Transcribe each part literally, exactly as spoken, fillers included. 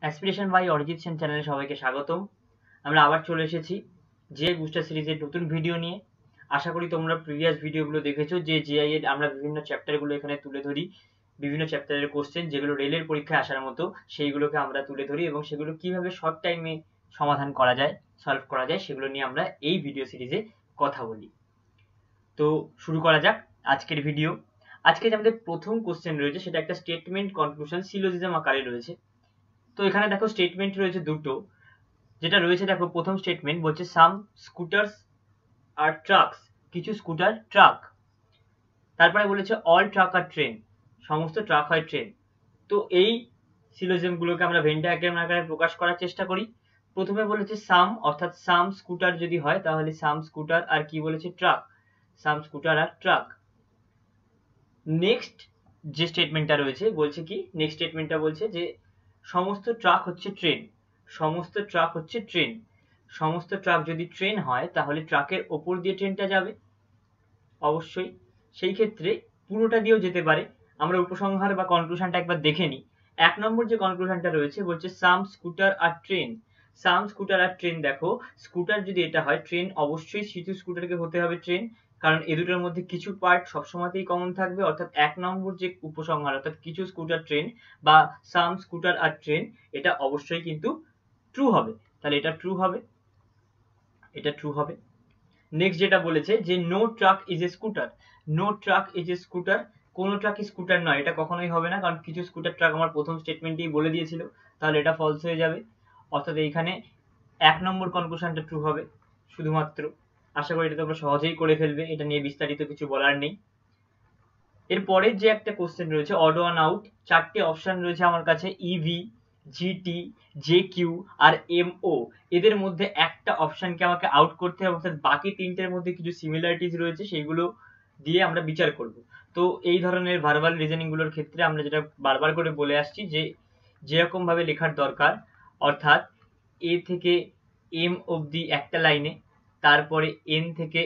Aspiration by Arijit Sen চ্যানেলে সবাইকে স্বাগতম। আমরা আবার চলে এসেছি জেআই বুস্টার সিরিজের নতুন ভিডিও নিয়ে। আশা করি তোমরা প্রিভিয়াস ভিডিওগুলো দেখেছো যে জেআই এর আমরা বিভিন্ন চ্যাপ্টারগুলো এখানে তুলে ধরি, বিভিন্ন চ্যাপ্টারের কোশ্চেন যেগুলো রেলের পরীক্ষায় আসার মতো সেইগুলোকে আমরা তুলে ধরি এবং সেগুলো কিভাবে শর্ট টাইমে সমাধান করা যায়, সলভ করা যায় সেগুলো নিয়ে আমরা এই ভিডিও সিরিজে কথা বলি। তো শুরু করা যাক আজকের ভিডিও। আজকে যে আমাদের প্রথম কোশ্চেন রয়েছে সেটা একটা স্টেটমেন্ট কনক্লুশন সিলোজিজম আকারে রয়েছে। তো এখানে দেখো স্টেটমেন্ট রয়েছে দুটো। যেটা রয়েছে দেখো প্রথম স্টেটমেন্ট বলছে সাম স্কুটারস আর ট্রাকস, কিছু স্কুটার ট্রাক। তারপরে বলেছে অল ট্রাক আর ট্রেন, সমস্ত ট্রাক হয় ট্রেন। তো এই সিলোজিজমগুলোকে আমরা ভেন ডায়াগ্রাম আকারে প্রকাশ করার চেষ্টা করি। প্রথমে বলেছে সাম, অর্থাৎ সাম স্কুটার যদি হয় তাহলে সাম স্কুটার আর কি বলেছে ট্রাক, সাম স্কুটার আর ট্রাক। নেক্সট যে স্টেটমেন্টটা রয়েছে বলছে কি, নেক্সট স্টেটমেন্টটা বলছে যে সমস্ত ট্রাক হচ্ছে ট্রেন, সমস্ত ট্রাক হচ্ছে ট্রেন। সমস্ত ট্রাক যদি ট্রেন হয় তাহলে ট্রাকের ওপর দিয়ে ট্রেনটা যাবে অবশ্যই, সেই ক্ষেত্রে পুরোটা দিয়েও যেতে পারে। আমরা উপসংহার বা কনক্লুশনটা একবার দেখে নিই। এক নম্বর যে কনক্লুশনটা রয়েছে বলছে সাম স্কুটার আর ট্রেন, সাম স্কুটার আর ট্রেন। দেখো স্কুটার যদি এটা হয়, ট্রেন অবশ্যই সিটু স্কুটারকে হতে হবে ট্রেন, কারণ এ দুটোর মধ্যে কিছু পার্ট সবসময়তেই কমন থাকবে। অর্থাৎ এক নম্বর যে উপসংহার অর্থাৎ কিছু স্কুটার ট্রেন বা সাম স্কুটার আর ট্রেন, এটা অবশ্যই কিন্তু ট্রু হবে। তাহলে এটা ট্রু হবে, এটা ট্রু হবে। নেক্সট যেটা বলেছে যে no truck is a scooter, no truck is a scooter, কোন ট্রাক স্কুটার নয়, এটা কখনোই হবে না, কারণ কিছু স্কুটার ট্রাক আমার প্রথম স্টেটমেন্টেই বলে দিয়েছিল, তাহলে এটা ফলস হয়ে যাবে। অর্থাৎ এইখানে এক নম্বর কনক্লুশনটা ট্রু হবে শুধুমাত্র। আশা করি এটা তোমরা সহজেই করে ফেলবে, এটা নিয়ে বিস্তারিত কিছু বলার নেই। এরপরের যে একটা কোশ্চেন রয়েছে অড ওয়ান আউট, চারটে অপশন রয়েছে আমার কাছে, ইভি, জিটি, জে কিউ আর এমও। এদের মধ্যে একটা অপশনকে আমাকে আউট করতে হবে, অর্থাৎ বাকি তিনটের মধ্যে কিছু সিমিলারিটিস রয়েছে সেইগুলো দিয়ে আমরা বিচার করব। তো এই ধরনের ভার্বাল রিজনিং গুলোর ক্ষেত্রে আমরা যেটা বারবার করে বলে আসছি যে যেরকম ভাবে লেখার দরকার, অর্থাৎ এ থেকে এম অবধি একটা লাইনে, তারপরে এন থেকে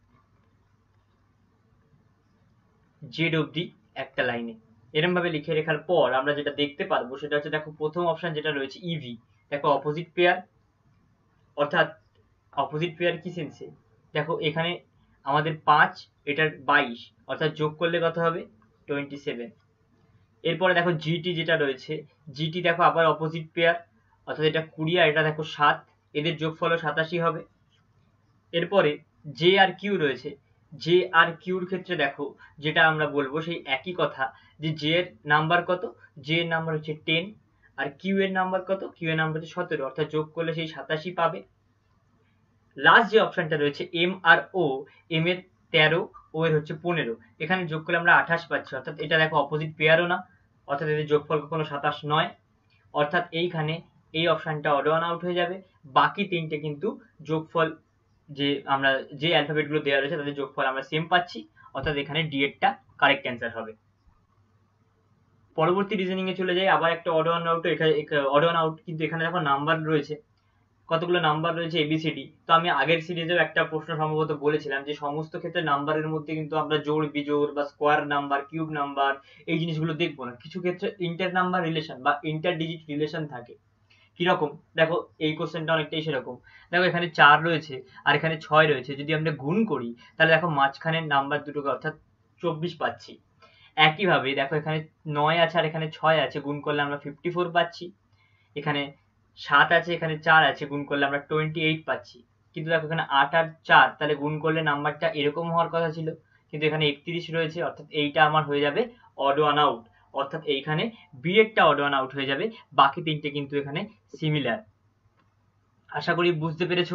জেড অবধি একটা লাইনে, এরকম ভাবে লিখে রেখার পর আমরা যেটা দেখতে পারবো সেটা হচ্ছে দেখো প্রথম অপশন যেটা রয়েছে ইভি, দেখো অপোজিট পেয়ার, অর্থাৎ অপোজিট পেয়ার কি সেন্সে, দেখো এখানে আমাদের পাঁচ, এটার বাইশ, অর্থাৎ যোগ করলে কত হবে টোয়েন্টি সেভেন। এরপরে দেখো জিটি যেটা রয়েছে, জিটি দেখো আবার অপোজিট পেয়ার, অর্থাৎ এটা কুড়ি আর এটা দেখো সাত, এদের যোগফল সাতাশি হবে। এরপরে জে আর কিউ রয়েছে, জে আর কিউর ক্ষেত্রে দেখো যেটা আমরা বলবো সেই একই কথা, যে জে এর নাম্বার কত, জে এর নাম্বার হচ্ছে টেন, আর কিউ এর নাম্বার কত, কিউ এর নাম্বার হচ্ছে সতেরো, অর্থাৎ যোগ করলে সেই সাতাশি পাবে। লাস্ট যে অপশনটা রয়েছে এম আর ও, এম এর তেরো, ও এর হচ্ছে পনেরো, এখানে যোগ করলে আমরা আঠাশ পাচ্ছি, অর্থাৎ এটা দেখো অপোজিট পেয়ারও না, অর্থাৎ এদের যোগফল কখনো সাতাশ নয়। অর্থাৎ এইখানে এই অপশনটা অড ওয়ান আউট হয়ে যাবে। বাকি তিনটে কিন্তু যোগফল যে আমরা যে অ্যালফাবেট গুলো দেওয়া রয়েছে তাদের যোগফল আমরা সেম পাচ্ছি, অর্থাৎ এখানে ডি এরটা কারেক্ট অ্যান্সার হবে। পরবর্তী রিজনিং এ চলে যাই, আবার একটা অড ওয়ান আউট, এখানে অড ওয়ান আউট, কিন্তু এখানে দেখো নাম্বার রয়েছে, কতগুলো নাম্বার রয়েছে এবিসিডি। তো আমি আগের সিরিজেও একটা প্রশ্ন সম্ভবত বলেছিলাম যে সমস্ত ক্ষেত্রে নাম্বারের মধ্যে কিন্তু আমরা জোড় বিজোড় বা স্কোয়ার নাম্বার, কিউব নাম্বার, এই জিনিসগুলো দেখবো না। কিছু ক্ষেত্রে ইন্টার নাম্বার রিলেশন বা ইন্টার ডিজিট রিলেশন থাকে। কিরকম দেখো এই কোশ্চেনটা অনেকটাই সেরকম। দেখো এখানে চার রয়েছে আর এখানে ছয় রয়েছে, যদি আমরা গুণ করি তাহলে দেখো মাঝখানের নাম্বার দুটোকে অর্থাৎ চব্বিশ পাচ্ছি। একইভাবে দেখো এখানে নয় আছে আর এখানে ছয় আছে, গুণ করলে আমরা ফিফটি ফোর পাচ্ছি। এখানে সাত আছে এখানে চার আছে, গুণ করলে আমরা টোয়েন্টি এইট পাচ্ছি। কিন্তু দেখো এখানে আট আর চার, তাহলে গুণ করলে নাম্বারটা এরকম হওয়ার কথা ছিল, কিন্তু এখানে একত্রিশ রয়েছে, অর্থাৎ এইটা আমার হয়ে যাবে অড ওয়ান আউট। অর্থাৎ এইখানে বি এরটা অড ওয়ান আউট হয়ে যাবে, বাকি তিনটে কিন্তু এখানে সিমিলার। আশা করি বুঝতে পেরেছো।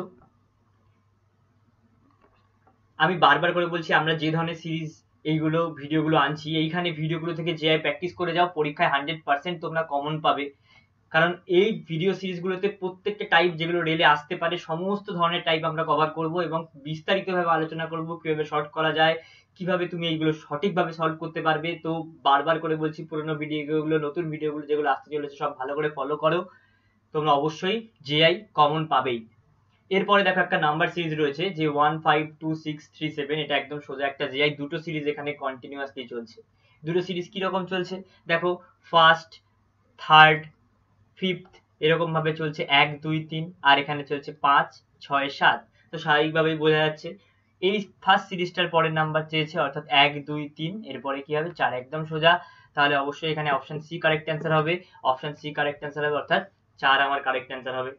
আমি বারবার করে বলছি আমরা যে ধরনের সিরিজ এইগুলো ভিডিওগুলো আনছি, এইখানে ভিডিওগুলো থেকে যে প্র্যাকটিস করে যাও, পরীক্ষায় হান্ড্রেড পার্সেন্ট তোমরা কমন পাবে। কারণ এই ভিডিও সিরিজগুলোতে প্রত্যেকটা টাইপ যেগুলো রেলে আসতে পারে সমস্ত ধরনের টাইপ আমরা কভার করব এবং বিস্তারিতভাবে আলোচনা করব কিভাবে শর্ট করা যায়, কিভাবে তুমি এইগুলো সঠিকভাবে সলভ করতে পারবে। তো বারবার করে বলছি পুরোনো ভিডিওগুলো, নতুন ভিডিওগুলো যেগুলো আসতে চলেছে সব ভালো করে ফলো করো, তোমরা অবশ্যই জেআই কমন পাবেই। এরপরে দেখো একটা নাম্বার সিরিজ রয়েছে যে one five two six three seven, এটা একদম সোজা একটা জেআই। দুটো সিরিজ এখানে কন্টিনিউয়াসলি চলছে। দুটো সিরিজ কিরকম চলছে দেখো, ফার্স্ট, থার্ড, ফিফথ এরকম ভাবে চলছে এক দুই তিন, আর এখানে চলছে পাঁচ ছয় সাত। তো স্বাভাবিকভাবেই বোঝা যাচ্ছে এই ফার্স্ট সিরিজটার পরের নাম্বার চেয়েছে, অর্থাৎ এক দুই তিন, এরপরে কি হবে চার, একদম সোজা। তাহলে অবশ্যই এখানে অপশন সি কারেক্ট অ্যান্সার হবে, অপশন সি কারেক্ট অ্যান্সার হবে, অর্থাৎ চার আমার কারেক্ট অ্যান্সার হবে।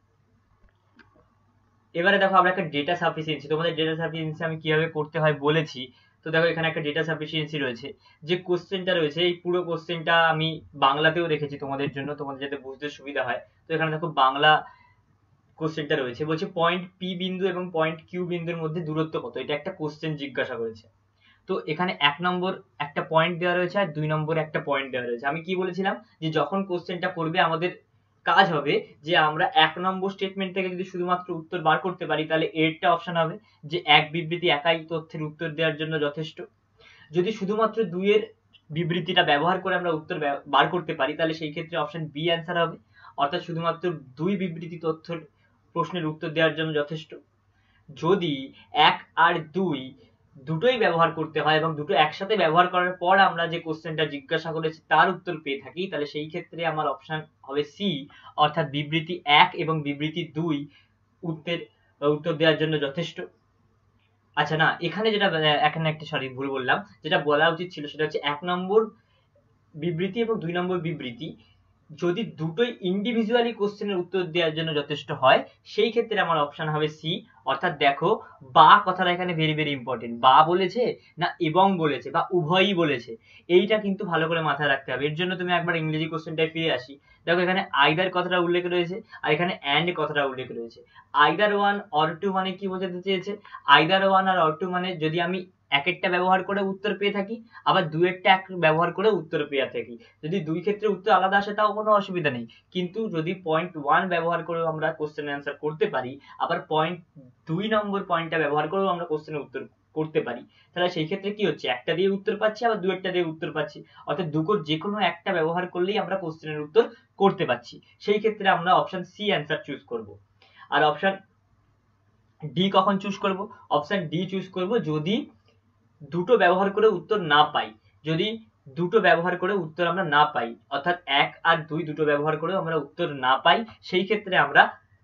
এবারে দেখো আমরা একটা ডেটা সাফিসিয়েন্সি, তোমাদের ডেটা সাফিসিয়েন্সি আমি কিভাবে করতে হয় বলেছি। তো দেখো এখানে একটা ডেটা সাফিসিয়েন্সি রয়েছে, যে কোশ্চেনটা রয়েছে এই পুরো কোশ্চেনটা আমি বাংলাতেও রেখেছি তোমাদের জন্য, তোমাদের যাতে বুঝতে সুবিধা হয়। তো এখানে দেখো বাংলা কোশ্চেনটা রয়েছে, বলছে পয়েন্ট পি বিন্দু এবং পয়েন্ট কিউ বিন্দুর মধ্যে দূরত্ব কত, এটা একটা কোশ্চেন জিজ্ঞাসা করেছে। তো এখানে এক নম্বর একটা পয়েন্ট দেওয়া রয়েছে আর দুই নম্বর একটা পয়েন্ট দেওয়া রয়েছে। আমি কি বলেছিলাম যে যখন কোশ্চেনটা করবে আমাদের কাজ হবে যে আমরা এক নম্বর স্টেটমেন্ট থেকে যদি শুধুমাত্র উত্তর বার করতে পারি তাহলে এরটা অপশন হবে যে এক বিবৃতি একাই তথ্যের উত্তর দেওয়ার জন্য যথেষ্ট। যদি শুধুমাত্র দুইয়ের বিবৃতিটা ব্যবহার করে আমরা উত্তর বার করতে পারি তাহলে সেই ক্ষেত্রে অপশন বি অ্যান্সার হবে, অর্থাৎ শুধুমাত্র দুই বিবৃতি তথ্যের প্রশ্নের উত্তর দেওয়ার জন্য যথেষ্ট। যদি এক আর দুই দুটোই ব্যবহার করতে হয় এবং দুটো একসাথে ব্যবহার করার পর আমরা যে কোশ্চেনটা জিজ্ঞাসা করেছি তার উত্তর পেয়ে থাকি, তাহলে সেই ক্ষেত্রে আমার অপশন হবে সি, অর্থাৎ বিবৃতি এক এবং বিবৃতি দুই উত্তর উত্তর দেওয়ার জন্য যথেষ্ট। আচ্ছা না, এখানে যেটা এখানে একটা সরি ভুল বললাম, যেটা বলা উচিত ছিল সেটা হচ্ছে এক নম্বর বিবৃতি এবং দুই নম্বর বিবৃতি যদি দুটোই ইন্ডিভিজুয়ালি কোশ্চেনের উত্তর দেওয়ার জন্য যথেষ্ট হয় সেই ক্ষেত্রে আমার অপশন হবে সি, অর্থাৎ দেখো বা কথাটা এখানে ভেরি ভেরি ইম্পর্টেন্ট, বা বলেছে না এবং বলেছে বা উভয়ই বলেছে, এইটা কিন্তু ভালো করে মাথায় রাখতে হবে। এর জন্য তুমি একবার ইংরেজি কোশ্চেনটায় ফিরে আসি, দেখো এখানে আইদার কথাটা উল্লেখ রয়েছে আর এখানে অ্যান্ড কথাটা উল্লেখ রয়েছে। আইদার ওয়ান অর টু মানে কি বোঝাতে চেয়েছে, আইদার ওয়ান আর অর টু মানে যদি আমি এক একটা ব্যবহার করে উত্তর পেয়ে থাকি আবার দুয়েরটা এক ব্যবহার করে উত্তর পেয়ে থাকি, যদি দুই ক্ষেত্রে উত্তর আলাদা আসে তাও কোনো অসুবিধা নেই, কিন্তু যদি পয়েন্ট ওয়ান ব্যবহার করেও আমরা কোশ্চেনের অ্যান্সার করতে পারি আবার পয়েন্ট দুই নম্বর পয়েন্টটা ব্যবহার করেও আমরা কোশ্চেনের উত্তর করতে পারি, তাহলে সেই ক্ষেত্রে কি হচ্ছে একটা দিয়ে উত্তর পাচ্ছি আবার দুয়েরটা দিয়ে উত্তর পাচ্ছি, অর্থাৎ দুটোর যে কোনো একটা ব্যবহার করলেই আমরা কোশ্চেনের উত্তর করতে পারছি। সেই ক্ষেত্রে আমরা অপশন সি অ্যান্সার চুজ করব। আর অপশন ডি কখন চুজ করব, অপশন ডি চুজ করব যদি দুটো ব্যবহার করে উত্তর না পাই, যদি দুটো ব্যবহার করে উত্তর আমরা না পাই, অর্থাৎ এক আর দুই দুটো ব্যবহার করে আমরা উত্তর না পাই, সেই ক্ষেত্রে আমরা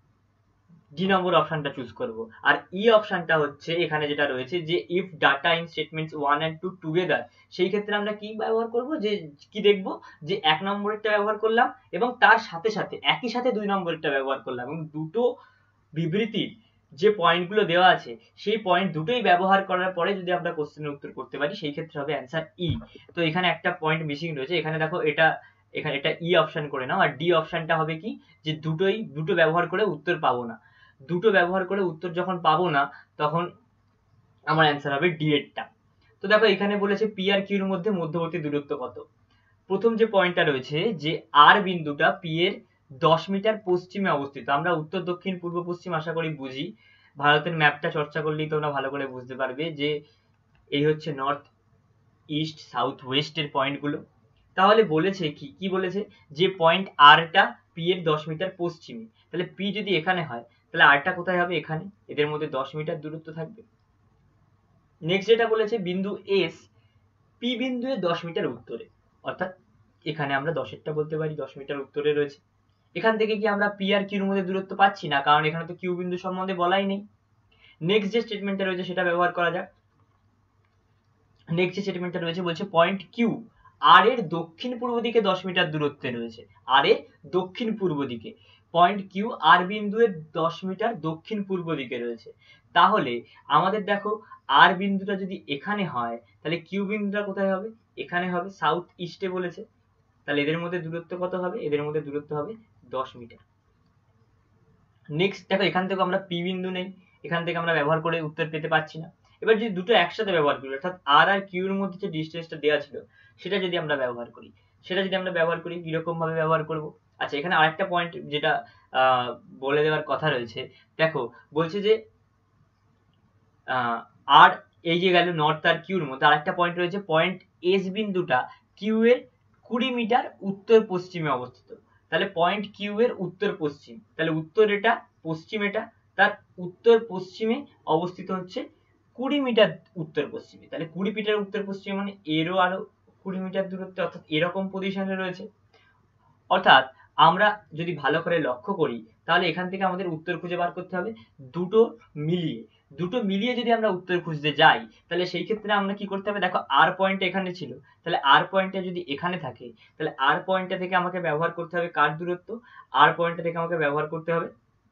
ডি নম্বর অপশনটা চুজ করব। আর ই অপশনটা হচ্ছে এখানে যেটা রয়েছে যে if data in statements one and two together, সেই ক্ষেত্রে আমরা কি ব্যবহার করব, যে কি দেখব যে এক নম্বরেরটা ব্যবহার করলাম এবং তার সাথে সাথে একই সাথে দুই নম্বরেরটা ব্যবহার করলাম এবং দুটো বিবৃতির যে পয়েন্টগুলো দেওয়া আছে সেই পয়েন্ট দুটোই ব্যবহার করার পরে যদি আমরা কোশ্চেনের উত্তর করতে পারি সেই ক্ষেত্রে হবে অ্যান্সার ই। তো এখানে একটা পয়েন্ট মিসিং রয়েছে, এখানে দেখো এটা এখানে এটা ই অপশন করে নাও, আর ডি অপশনটা হবে কি যে দুটোই দুটো ব্যবহার করে উত্তর পাবো না, দুটো ব্যবহার করে উত্তর যখন পাবো না তখন আমার অ্যান্সার হবে ডি এরটা। তো দেখো এখানে বলেছে পি আর কিউর মধ্যে মধ্যবর্তী দূরত্ব কত। প্রথম যে পয়েন্টটা রয়েছে যে আর বিন্দুটা পি এর দশ মিটার পশ্চিমে অবস্থিত, আমরা উত্তর দক্ষিণ পূর্ব পশ্চিম আশা করি বুঝি, ভারতের ম্যাপটা চর্চা করলেই তোমরা ভালো করে বুঝতে পারবে যে এই হচ্ছে নর্থ ইস্ট সাউথ ওয়েস্ট এর পয়েন্টগুলো। তাহলে বলেছে কি কি বলেছে যে পয়েন্ট আরটা পি এর দশ মিটার পশ্চিমে, তাহলে পি যদি এখানে হয় তাহলে আরটা কোথায় হবে, এখানে, এদের মধ্যে দশ মিটার দূরত্ব থাকবে। নেক্সট যেটা বলেছে বিন্দু এস পি বিন্দু এর দশ মিটার উত্তরে, অর্থাৎ এখানে আমরা দশেরটা বলতে পারি দশ মিটার উত্তরে রয়েছে। এখান থেকে কি আমরা পি আর কিউর মধ্যে দূরত্ব পাচ্ছি না, কারণ এখানে তো কিউ বিন্দু সম্বন্ধে বলাই নেই। নেক্সট যে স্টেটমেন্টটা রয়েছে সেটা ব্যবহার করা যাক। নেক্সট যে স্টেটমেন্টটা রয়েছে বলছে পয়েন্ট কিউ আর এর দক্ষিণ পূর্ব দিকে দশ মিটার দূরত্বে রয়েছে, আর এর দক্ষিণ পূর্ব দিকে পয়েন্ট কিউ আর বিন্দু এর দশ মিটার দক্ষিণ পূর্ব দিকে রয়েছে। তাহলে আমাদের দেখো আর বিন্দুটা যদি এখানে হয় তাহলে কিউ বিন্দুটা কোথায় হবে, এখানে হবে, সাউথ ইস্টে বলেছে, তাহলে এদের মধ্যে দূরত্ব কত হবে, এদের মধ্যে দূরত্ব হবে দশ মিটার। নেক্সট দেখো এখান থেকে আমরা পি বিন্দু নেই, এখান থেকে আমরা ব্যবহার করে উত্তর পেতে পারছি না। এবার যদি দুটো একসাথে ব্যবহার করি অর্থাৎ আর আর কিউ এর মধ্যে যে ডিসটেন্সটা দেওয়া ছিল সেটা যদি আমরা ব্যবহার করি, সেটা যদি আমরা ব্যবহার করি কিরকম ভাবে ব্যবহার করব। আচ্ছা এখানে আরেকটা পয়েন্ট যেটা আহ বলে দেওয়ার কথা রয়েছে, দেখো বলছে যে আহ আর এই যে গেল নর্থ আর কিউর মধ্যে আরেকটা পয়েন্ট রয়েছে, পয়েন্ট এস বিন্দুটা কিউ এর কুড়ি মিটার উত্তর পশ্চিমে অবস্থিত, তাহলে পয়েন্ট কিউ এর উত্তর পশ্চিম, তাহলে উত্তর এটা পশ্চিম এটা, তার উত্তর পশ্চিমে অবস্থিত হচ্ছে কুড়ি মিটার উত্তর পশ্চিমে, তাহলে কুড়ি মিটার উত্তর পশ্চিমে মানে এরও আরো কুড়ি মিটার দূরত্বে, অর্থাৎ এরকম পজিশনে রয়েছে। অর্থাৎ আমরা যদি ভালো করে লক্ষ্য করি তাহলে এখান থেকে আমাদের উত্তর খুঁজে বার করতে হবে দুটো মিলিয়ে। দুটো মিলিয়ে যদি আমরা উত্তর খুঁজতে যাই তাহলে সেই ক্ষেত্রে আমরা কি করতে হবে, দেখো আর পয়েন্টটা এখানে ছিল, তাহলে আর পয়েন্টটা যদি এখানে থাকে তাহলে আর পয়েন্টটা থেকে আমাকে ব্যবহার করতে হবে কার দূরত্ব, আর পয়েন্টটা থেকে আমাকে ব্যবহার করতে হবে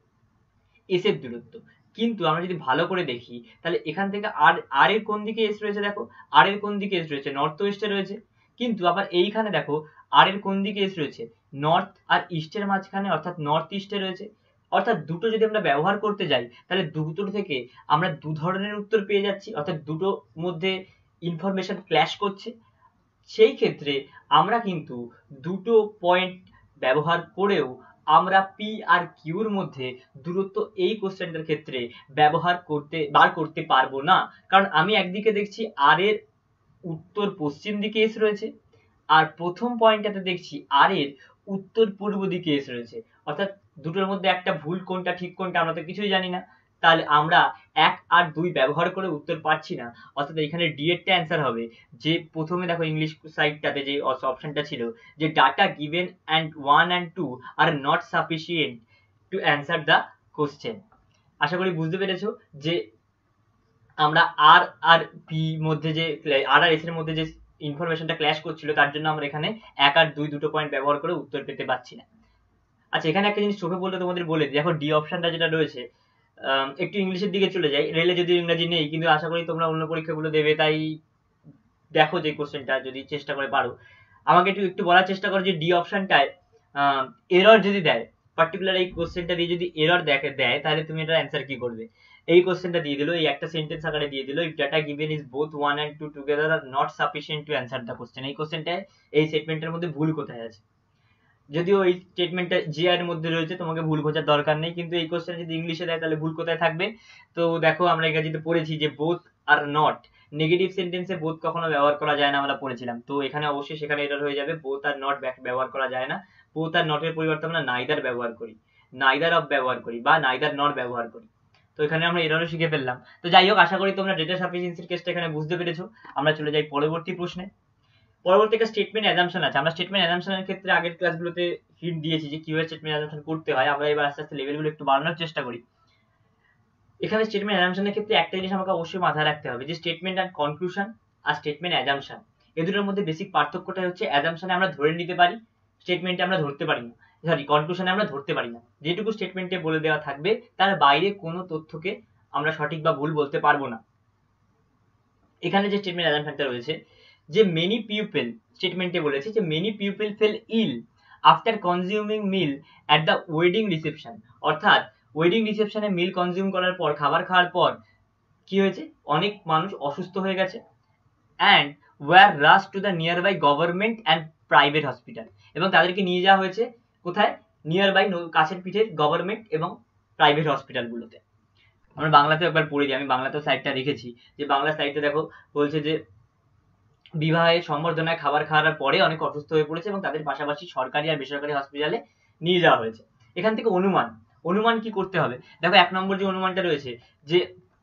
এস এর দূরত্ব। কিন্তু আমরা যদি ভালো করে দেখি তাহলে এখান থেকে আর আর এর কোন দিকে এস রয়েছে, দেখো আর এর কোন দিকে এস রয়েছে, নর্থ ওয়েস্টে রয়েছে। কিন্তু আবার এইখানে দেখো আর এর কোন দিকে এস রয়েছে, নর্থ আর ইস্টের মাঝখানে, অর্থাৎ নর্থ ইস্টে রয়েছে। অর্থাৎ দুটো যদি আমরা ব্যবহার করতে যাই তাহলে দুটোর থেকে আমরা দু ধরনের উত্তর পেয়ে যাচ্ছি, অর্থাৎ দুটো মধ্যে ইনফরমেশন ক্ল্যাশ করছে। সেই ক্ষেত্রে আমরা কিন্তু দুটো পয়েন্ট ব্যবহার করেও আমরা পি আর কিউর মধ্যে দূরত্ব এই কোশ্চেনটার ক্ষেত্রে ব্যবহার করতে বার করতে পারবো না। কারণ আমি একদিকে দেখছি আর এর উত্তর পশ্চিম দিকে এস রয়েছে, আর প্রথম পয়েন্টটাতে দেখছি আর এর উত্তর পূর্ব দিকে এস রয়েছে। অর্থাৎ দুটোর মধ্যে একটা ভুল কোনটা ঠিক কোনটা আমরা তো কিছুই জানি না। তাহলে আমরা এক আর দুই ব্যবহার করে উত্তর পাচ্ছি না। অর্থাৎ এখানে ডি এরটা অ্যান্সার হবে, যে প্রথমে দেখো ইংলিশ সাইডটাতে যে অপশনটা ছিল যে data given and one and two are not sufficient to answer the question. আশা করি বুঝতে পেরেছো যে আমরা আর আর পি মধ্যে যে আর আর এস এর মধ্যে যে ইনফরমেশনটা ক্ল্যাশ করছিল তার জন্য আমরা এখানে এক আর দুই দুটো পয়েন্ট ব্যবহার করে উত্তর পেতে পারছি না। আচ্ছা, এখানে একটা জিনিস চোখে বললে তোমাদের বলে দিই, দেখো ডি অপশনটা যেটা রয়েছে, একটু ইংলিশের দিকে চলে যাই। রেলে যদি ইংরাজি নেই, কিন্তু আশা করি তোমরা অন্য পরীক্ষাগুলো দেবে, তাই দেখো যে কোশ্চেনটা যদি চেষ্টা করে পারো। আমাকে একটু একটু বলার চেষ্টা করো যে ডি অপশনটায় এরর যদি দেয়, পার্টিকুলার এই কোশ্চেনটা দিয়ে যদি এরর দেখে দেয় তাহলে তুমি এটা অ্যান্সার কি করবে। এই কোশ্চেনটা দিয়ে দিল, এই একটা সেন্টেন্স আকারে দিয়ে দিল, if data given is both one and two together are not sufficient to answer the question. এই কোশ্চেনটায় এই স্টেটমেন্টের মধ্যে ভুল কোথায় আছে? যদিও এই স্টেটমেন্টটা জি এর মধ্যে রয়েছে, তোমাকে ভুল খোঁজার দরকার নেই, কিন্তু এই কোশ্চেন যদি ইংলিশে দেয় তাহলে ভুল কোথায় থাকবে? তো দেখো আমরা ইংরেজিতে পড়েছি যে বোথ আর নট, নেগেটিভ সেন্টেন্সে বোথ কখনো ব্যবহার করা যায় না, আমরা পড়েছিলাম। তো এখানে অবশ্যই সেখানে এরর হয়ে যাবে, বোথ আর নট ব্যবহার করা যায় না। বোথ আর নটের পরিবর্তে আমরা নাইদার ব্যবহার করি, নাইদার অফ ব্যবহার করি বা নাইদার নট ব্যবহার করি। তো এখানে আমরা এররও শিখে ফেললাম। তো যাই হোক, আশা করি তোমরা ডেটা সাফিসিয়েন্সির কেসটা এখানে বুঝতে পেরেছো। আমরা চলে যাই পরবর্তী প্রশ্নে। পরবর্তী একটা স্টেটমেন্ট অ্যাজাম্পশন আছে। আমরা স্টেটমেন্ট অ্যাজাম্পশনের ক্ষেত্রে আগের ক্লাসগুলোতে হিন্ট দিয়েছি যে কিভাবে স্টেটমেন্ট অ্যাজাম্পশন করতে হয়। আমরা এবার আস্তে আস্তে লেভেলগুলো একটু বাড়ানোর চেষ্টা করি। এখানে স্টেটমেন্ট অ্যাজাম্পশনের ক্ষেত্রে একটা জিনিস আমাকে অবশ্যই মাথায় রাখতে হবে, যে স্টেটমেন্ট অ্যান্ড কনক্লুশন আর স্টেটমেন্ট অ্যাজাম্পশন, এ দুটোর মধ্যে বেসিক পার্থক্যটা হচ্ছে অ্যাজাম্পশনে আমরা ধরে নিতে পারি, স্টেটমেন্টে আমরা ধরতে পারি না, সরি কনক্লুশনে আমরা ধরতে পারি না। যেটুকু স্টেটমেন্টে বলে দেওয়া থাকবে তার বাইরে কোনো তথ্যকে আমরা সঠিক বা ভুল বলতে পারবো না। এখানে যে স্টেটমেন্ট অ্যাজাম্পশনটা রয়েছে, যে মেনি পিপল, স্টেটমেন্টে বলেছে যে many people fell ill after consuming meal at the wedding reception. অর্থাৎ ওয়েডিং রিসেপশনে মিল কনজিউম করার পর, খাবার খাওয়ার পর কি হয়েছে, অনেক মানুষ অসুস্থ হয়ে গেছে। And were rush to the nearby government and private hospital, এবং তাদেরকে নিয়ে যাওয়া হয়েছে কোথায়, নিয়ার বাই কাছের পিঠের গভর্নমেন্ট এবং প্রাইভেট হসপিটালগুলোতে। আমরা বাংলাতেও একবার পড়ে দিই, আমি বাংলাতেও সাইডটা রেখেছি, যে বাংলা সাইডটা দেখো বলছে যে বিবাহে সম্বর্ধনায় খাবার খাওয়ার পরে অনেক অসুস্থ হয়ে পড়েছে এবং তাদের পাশাপাশি সরকারি আর বেসরকারি হসপিটালে নিয়ে যাওয়া হয়েছে। এখান থেকে অনুমান, অনুমান কি করতে হবে, দেখো এক নম্বর যে অনুমানটা রয়েছে, যে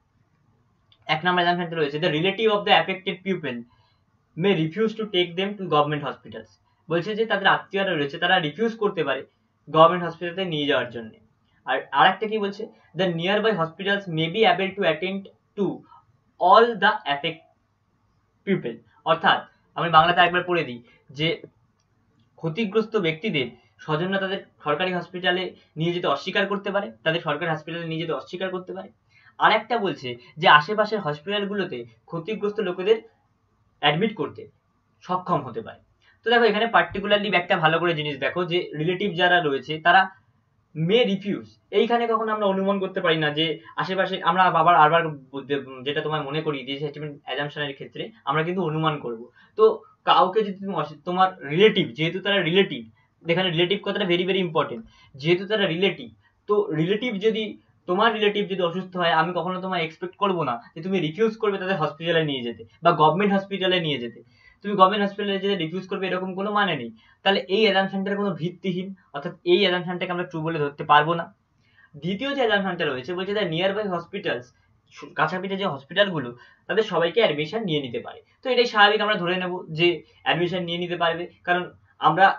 এক নম্বর অ্যাজাম্পশনটা রয়েছে, the relative of the affected people may refuse to take them to government hospitals. বলছে যে তাদের আত্মীয়রা রয়েছে তারা রিফিউজ করতে পারে গভর্নমেন্ট হসপিটালে নিয়ে যাওয়ার জন্য। আর আরেকটা কি বলছে, the nearby hospitals may be able to attend to all the affect people. অর্থাৎ আমি বাংলাতে একবার পড়ে দিই, যে ক্ষতিগ্রস্ত ব্যক্তিদের স্বজনরা তাদের সরকারি হসপিটালে নিয়ে যেতে অস্বীকার করতে পারে, তাদের সরকারি হসপিটালে নিয়ে যেতে অস্বীকার করতে পারে। আর একটা বলছে যে আশেপাশের হসপিটালগুলোতে ক্ষতিগ্রস্ত লোকেদের অ্যাডমিট করতে সক্ষম হতে পারে। তো দেখো এখানে পার্টিকুলারলি একটা ভালো করে জিনিস দেখো, যে রিলেটিভ যারা রয়েছে তারা মে রিফিউজ, এইখানে কখনো আমরা অনুমান করতে পারি না যে আশেপাশে, আমরা আবার আবার যেটা তোমার মনে করি যে স্টেটমেন্ট অ্যাজাম্পশনের ক্ষেত্রে আমরা কিন্তু অনুমান করব। তো কাউকে যদি তুমি তোমার রিলেটিভ, যেহেতু তারা রিলেটিভ, এখানে রিলেটিভ কথাটা ভেরি ভেরি ইম্পর্টেন্ট, যেহেতু তারা রিলেটিভ, তো রিলেটিভ যদি, তোমার রিলেটিভ যদি অসুস্থ হয়, আমি কখনো তোমার এক্সপেক্ট করবো না যে তুমি রিফিউজ করবে তাদের হসপিটালে নিয়ে যেতে বা গভর্নমেন্ট হসপিটালে নিয়ে যেতে। তুমি গভর্নমেন্ট হসপিটালে যেতে রিফিউজ করবে এরকম কোনো মানে নেই। তাহলে এই অ্যাজাম্পশনটার কোনো ভিত্তিহীন, অর্থাৎ এই অ্যাজাম্পশনটাকে আমরা ট্রু বলে ধরতে পারবো না। দ্বিতীয় যে অ্যাজাম্পশনটা রয়েছে, বলছে দ্য নিয়ার বাই হসপিটালস, কাছাপিঠে যে হসপিটালগুলো তাদের সবাইকে অ্যাডমিশন নিয়ে নিতে পারে। তো এটাই স্বাভাবিক, আমরা ধরে নেব যে অ্যাডমিশন নিয়ে নিতে পারবে, কারণ আমরা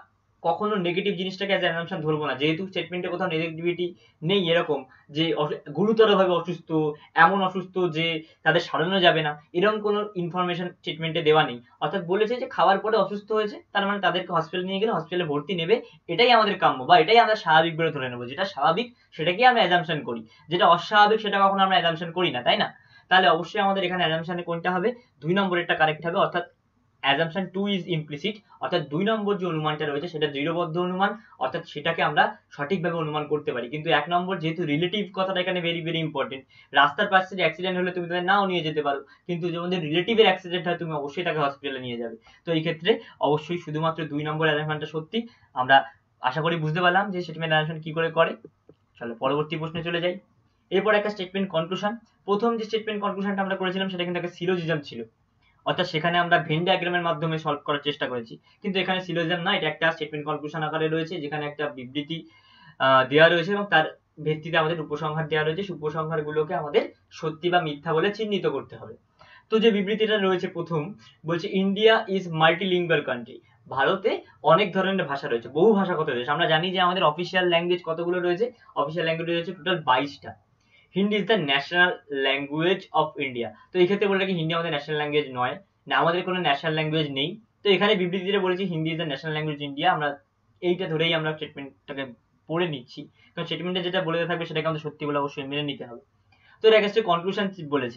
কখনো নেগেটিভ জিনিসটাকে অ্যাজ অ্যাজাম্পশন ধরবো না, যেহেতু স্টেটমেন্টে কোথাও নেগেটিভিটি নেই এরকম যে গুরুতরভাবে অসুস্থ, এমন অসুস্থ যে তাদের সারানো যাবে না, এরকম কোনো ইনফরমেশন স্টেটমেন্টে দেওয়া নেই। অর্থাৎ বলেছে যে খাওয়ার পরে অসুস্থ হয়েছে, তার মানে তাদেরকে হসপিটালে নিয়ে গেলে হসপিটালে ভর্তি নেবে, এটাই আমাদের কাম্য বা এটাই আমরা স্বাভাবিক বলে ধরে নেবো। যেটা স্বাভাবিক সেটাকেই আমরা অ্যাজাম্পশন করি, যেটা অস্বাভাবিক সেটা কখনো আমরা অ্যাজাম্পশন করি না, তাই না? তাহলে অবশ্যই আমাদের এখানে অ্যাজাম্পশনে কোনটা হবে, দুই নম্বরেরটা কারেক্ট হবে, অর্থাৎ assumption টু is implicit, অর্থাৎ দুই নম্বর যে অনুমানটা রয়েছে সেটা দৃঢ়বদ্ধ অনুমান, অর্থাৎ সেটাকে আমরা সঠিকভাবে অনুমান করতে পারি। কিন্তু এক নম্বর যেহেতু রিলেটিভ কথাটা এখানে ভেরি ভেরি ইম্পর্টেন্ট, রাস্তার পাশে যে অ্যাক্সিডেন্ট হলে তুমি তাদের নাও নিয়ে যেতে পারো, কিন্তু যখন রিলেটিভের অ্যাক্সিডেন্ট হয় তুমি অবশ্যই তাকে হসপিটালে নিয়ে যাবে। তো এই ক্ষেত্রে অবশ্যই শুধুমাত্র দুই নম্বর অ্যাসাম্পশনটা সত্যি। আমরা আশা করি বুঝতে পারলাম যে স্টেটমেন্ট অ্যাসাম্পশন কি করে করে। চলো পরবর্তী প্রশ্নে চলে যাই। এরপর একটা স্টেটমেন্ট কনক্লুশন। প্রথম যে স্টেটমেন্ট কনক্লুশনটা আমরা করেছিলাম সেটা কিন্তু একটা সিলোজিজম ছিল, অর্থাৎ সেখানে আমরা ভেন ডায়াগ্রামের মাধ্যমে সলভ করার চেষ্টা করেছি, কিন্তু এখানে সিলোজিজম না, এটা একটা স্টেটমেন্ট কনক্লুশন আকারে রয়েছে, যেখানে একটা বিবৃতি দেওয়া রয়েছে এবং তার ভিত্তিতে আমাদের উপসংহার দেওয়া রয়েছে। উপসংহারগুলোকে আমাদের সত্যি বা মিথ্যা বলে চিহ্নিত করতে হবে। তো যে বিবৃতিটা রয়েছে প্রথম, বলছে ইন্ডিয়া ইজ মাল্টিলিঙ্গুয়াল কান্ট্রি, ভারতে অনেক ধরনের ভাষা রয়েছে, বহু ভাষাগত দেশ। আমরা জানি যে আমাদের অফিসিয়াল ল্যাঙ্গুয়েজ কতগুলো রয়েছে, অফিসিয়াল ল্যাঙ্গুয়েজ রয়েছে টোটাল বাইশটা। Hindi is the national language of India. তো এই ক্ষেত্রে বলে কি হিন্দি আমাদের ন্যাশনাল ল্যাঙ্গুয়েজ নয়, না আমাদের কোনো ন্যাশনাল ল্যাঙ্গুয়েজ নেই। তো এখানে বিবৃতিতে বলেছি Hindi is the national language India, আমরা এইটা ধরেই আমরা স্টেটমেন্টটাকে পড়ে নিচ্ছি, কারণ স্টেটমেন্টে যেটা বলে থাকবে সেটাকে আমাদের সত্যি বলে অবশ্যই মেনে নিতে হবে। তো এর এগেইনস্টে কনক্লুশন বলেছে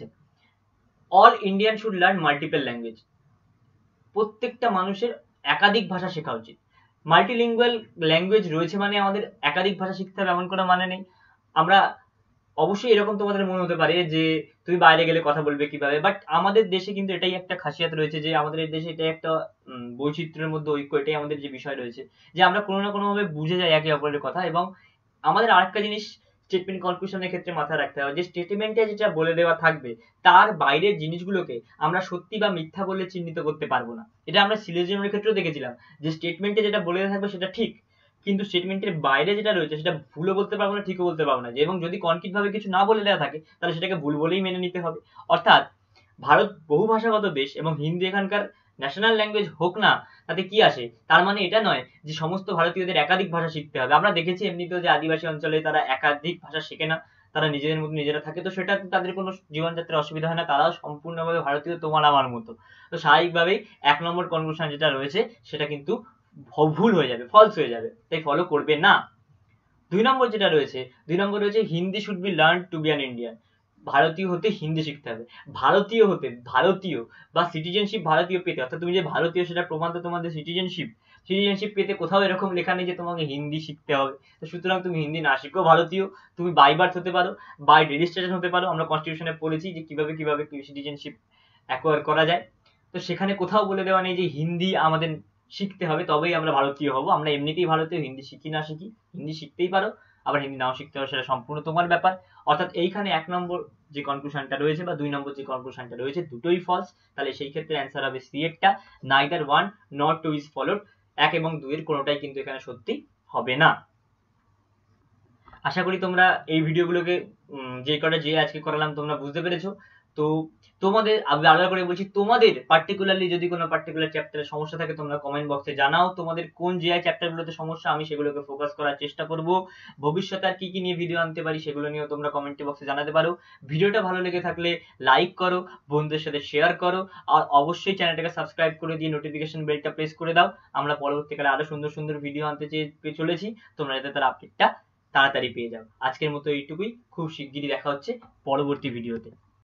all Indian should learn multiple language, প্রত্যেকটা মানুষের একাধিক ভাষা শেখা উচিত। মাল্টিলিঙ্গুয়াল ল্যাঙ্গুয়েজ রয়েছে মানে আমাদের একাধিক ভাষা শিখতে হবে এমন কোনো মানে নেই। আমরা অবশ্যই এরকম তোমাদের মনে হতে পারে যে তুমি বাইরে গেলে কথা বলবে কিভাবে, বাট আমাদের দেশে কিন্তু এটাই একটা খাসিয়াত রয়েছে যে আমাদের এই দেশে এটাই একটা বৈচিত্র্যের মধ্যে ঐক্য, এটাই আমাদের যে বিষয় রয়েছে যে আমরা কোনো না কোনো ভাবে বুঝে যাই একে অপরের কথা। এবং আমাদের আরেকটা জিনিস স্টেটমেন্ট কনক্লুশনের ক্ষেত্রে মাথায় রাখতে হবে যে স্টেটমেন্টে যেটা বলে দেওয়া থাকবে তার বাইরের জিনিসগুলোকে আমরা সত্যি বা মিথ্যা বলে চিহ্নিত করতে পারবো না। এটা আমরা সিলোজিজমের ক্ষেত্রেও দেখেছিলাম যে স্টেটমেন্টে যেটা বলে দেওয়া থাকবে সেটা ঠিক, কিন্তু স্টেটমেন্টের বাইরে যেটা রয়েছে সেটা ভুলও বলতে পারবো না, ঠিকও বলতে পারবো না। এবং যদি কনক্রিট ভাবে কিছু না বলে দেওয়া থাকে তাহলে সেটাকে ভুল বলেই মেনে নিতে হবে। অর্থাৎ ভারত বহু ভাষাগত দেশ এবং হিন্দি এখানকার ন্যাশনাল ল্যাঙ্গুয়েজ হোক না তাতে কি আসে, তার মানে এটা নয় যে সমস্ত ভারতীয়দের একাধিক ভাষা শিখতে হবে। আমরা দেখেছি এমনিতেও যে আদিবাসী অঞ্চলে তারা একাধিক ভাষা শেখে না, তারা নিজেদের মতো নিজেরা থাকে, তো সেটা তাদের কোনো জীবনযাত্রার অসুবিধা হয় না, তারাও সম্পূর্ণভাবে ভারতীয় তোমার আমার মতো। তো স্বাভাবিকভাবেই এক নম্বর কনক্লুশন যেটা রয়েছে সেটা কিন্তু ভুল হয়ে যাবে, ফলস হয়ে যাবে, তাই ফলো করবে না। দুই নম্বর যেটা রয়েছে, দুই নম্বর রয়েছে Hindi should be learn to be an Indian, ভারতীয় হতে হিন্দি শিখতে হবে। ভারতীয় হতে, ভারতীয় বা সিটিজেনশিপ ভারতীয় পেতে, অর্থাৎ তুমি যে ভারতীয় সেটা প্রমাণ তো তোমাদের সিটিজেনশিপ, সিটিজেনশিপ পেতে কোথাও এরকম লেখা নেই যে তোমাকে হিন্দি শিখতে হবে। তো সুতরাং তুমি হিন্দি না শিখো, ভারতীয় তুমি বাই বার্থ হতে পারো, বাই রেজিস্ট্রেশন হতে পারো। আমরা কনস্টিটিউশনে পড়েছি যে কিভাবে কিভাবে সিটিজেনশিপ অ্যাকোয়ার করা যায়। তো সেখানে কোথাও বলে দেওয়া নেই যে হিন্দি আমাদের শিখতে হবে তবেই আমরা ভারতীয় হব। আমরা এমনিতেই ভারতীয়, হিন্দি শিখি না শিখি, হিন্দি শিখতেই পারো, আবার হিন্দি নাও শিখতে পারো, সেটা সম্পূর্ণ তোমার ব্যাপার। অর্থাৎ এইখানে এক নম্বর যে কনক্লুশনটা রয়েছে বা দুই নম্বর যে কনক্লুশনটা রয়েছে দুটোই ফলস। তাহলে সেই ক্ষেত্রে অ্যান্সার হবে সি এরটা, neither one not two is followed, এক এবং দুইয়ের কোনোটাই কিন্তু এখানে সত্যি হবে না। আশা করি তোমরা এই ভিডিওগুলোকে যে কটা যে আজকে করালাম তোমরা বুঝতে পেরেছো। তো তোমাদের আলাদা করে বলছি, তোমাদের পার্টিকুলারলি যদি কোনো পার্টিকুলার চ্যাপ্টারে সমস্যা থাকে তোমরা কমেন্ট বক্সে জানাও, তোমাদের কোন যে চ্যাপ্টারগুলোতে সমস্যা আমি সেগুলোকে ফোকাস করার চেষ্টা করব। ভবিষ্যতে আর কি কি নিয়ে ভিডিও আনতে পারি সেগুলো নিয়েও তোমরা কমেন্ট বক্সে জানাতে পারো। ভিডিওটা ভালো লেগে থাকলে লাইক করো, বন্ধুদের সাথে শেয়ার করো, আর অবশ্যই চ্যানেলটাকে সাবস্ক্রাইব করে দিয়ে নোটিফিকেশন বেলটা প্রেস করে দাও। আমরা পরবর্তীকালে আরো সুন্দর সুন্দর ভিডিও আনতে চেয়ে চলেছি, তোমরা যাতে তার আপডেটটা তাড়াতাড়ি পেয়ে যাও। আজকের মতো এইটুকুই, খুব শিগগিরই দেখা হচ্ছে পরবর্তী ভিডিওতে।